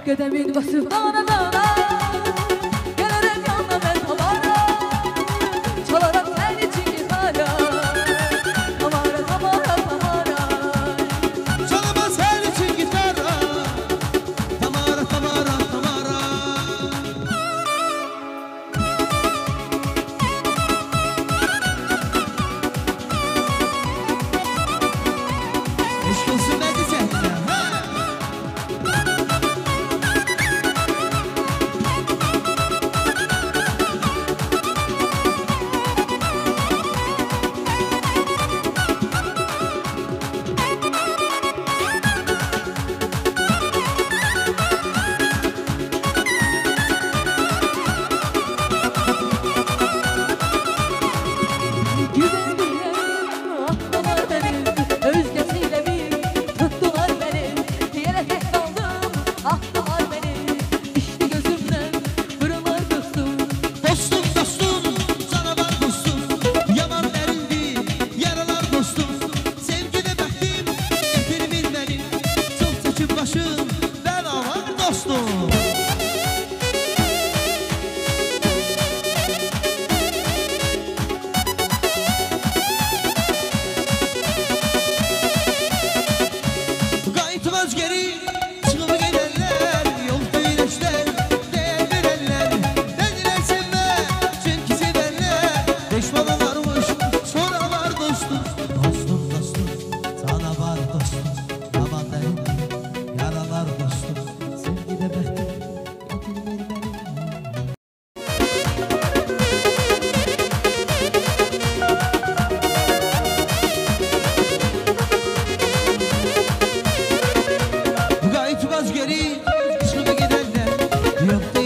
Qədemin basıb dana dana Gələrəm yanına mən tamara Çalaram sən için gitara Tamara tamara tamara Çalamaz her için gitara Tamara tamara tamara Eşk olsun ne diyeceksin ha? Güvendiler, attılar beni Özgesiyle bir tuttular beni Yere tek kaldım, attılar beni İşte gözümden fırınlar dostum Dostum dostum, canavar dostum Yaman derindi, yaralar dostum Sevgide bəxtim, getirmir beni Çox çəkib başım, ben aman dostum Qayıtmaz geri, çıxıb gedərlər Yol döyləşlər, deyər verərlər Dedilər sevmə, çünki sevərlər Peşman olarmış, sonra var dostum Dostum, dostum, canavar dostum Yaman dərindi, yaralar dostum Sevgidə bəxtim, getirmir beni Qayıtmaz geri, çıxıb gedərlər Yox